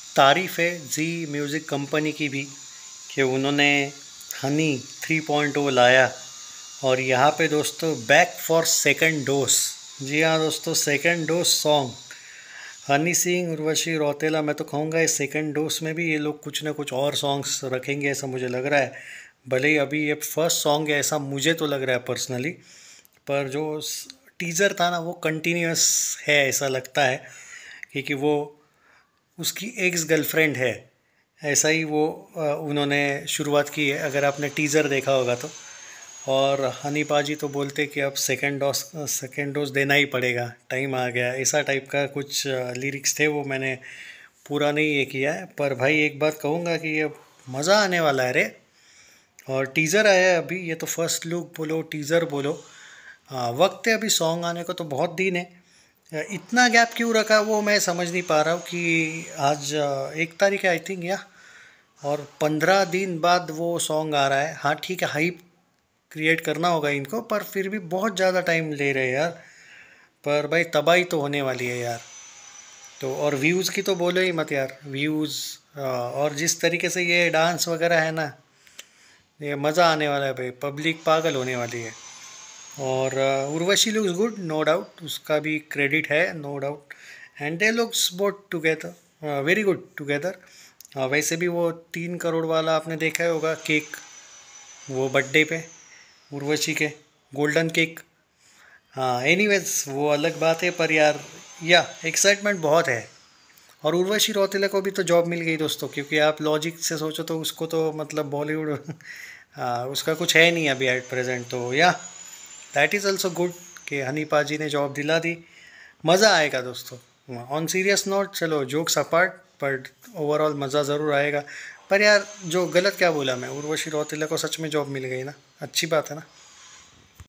तारीफ़ है जी music company की भी कि उन्होंने हनी 3.0 लाया। और यहाँ पे दोस्तों बैक फॉर सेकंड डोज। जी हाँ दोस्तों, second dose song Honey Singh, Urvashi Rautela. मैं तो कहूँगा इस सेकंड डोज में भी ये लोग कुछ ना कुछ और सॉन्ग्स रखेंगे ऐसा मुझे लग रहा है। भले ही अभी ये फर्स्ट सॉन्ग है ऐसा मुझे तो लग रहा है पर्सनली, पर जो टीज़र था ना वो कंटिन्यूअस है ऐसा लगता है, क्योंकि वो उसकी एक्स गर्लफ्रेंड है, ऐसा ही वो उन्होंने शुरुआत की है अगर आपने टीज़र देखा होगा तो। और हनी पाजी तो बोलते कि अब सेकेंड डोज देना ही पड़ेगा, टाइम आ गया, ऐसा टाइप का कुछ लिरिक्स थे। वो मैंने पूरा नहीं ये किया है, पर भाई एक बात कहूँगा कि अब मज़ा आने वाला है रे। और टीज़र आया है अभी, ये तो फर्स्ट लुक बोलो टीज़र बोलो। वक्त है अभी सॉन्ग आने को तो बहुत दिन है। इतना गैप क्यों रखा वो मैं समझ नहीं पा रहा हूँ कि आज 1 तारीख है आई थिंक, या और 15 दिन बाद वो सॉन्ग आ रहा है। हाँ ठीक है, हाइप क्रिएट करना होगा इनको, पर फिर भी बहुत ज़्यादा टाइम ले रहे हैं यार। पर भाई तबाही तो होने वाली है यार। तो और व्यूज़ की तो बोलो ही मत यार, व्यूज़ और जिस तरीके से ये डांस वगैरह है ना, ये मज़ा आने वाला है भाई, पब्लिक पागल होने वाली है। और Urvashi looks good no doubt, उसका भी क्रेडिट है no doubt. And they looks both together very good together. वैसे भी वो 3 करोड़ वाला आपने देखा ही होगा केक, वो बर्थडे पे उर्वशी के, गोल्डन केक। हाँ एनीवेज वो अलग बात है, पर यार या एक्साइटमेंट बहुत है। और उर्वशी रौतेला को भी तो जॉब मिल गई दोस्तों, क्योंकि आप लॉजिक से सोचो तो उसको तो मतलब बॉलीवुड उसका कुछ है नहीं अभी एट प्रेजेंट, तो या दैट इज़ ऑल्सो गुड कि हनी पाजी ने जॉब दिला दी। मज़ा आएगा दोस्तों। ऑन सीरियस नोट, चलो जोक्स अपार्ट, बट ओवरऑल मज़ा ज़रूर आएगा। पर यार जो गलत क्या बोला मैं, उर्वशी रौतेला को सच में जॉब मिल गई ना, अच्छी बात है ना।